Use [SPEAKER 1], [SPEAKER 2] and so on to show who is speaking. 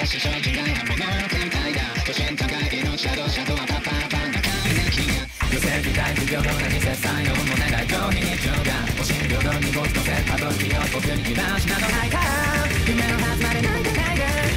[SPEAKER 1] し正気がやもの全体だ都心高いのシャドウはパパパン高い年金が寄せ期待不平等な実際4も願いと非日常が保身平等に没のせパトルキを僕に言わしなどないか夢の始まりないでないで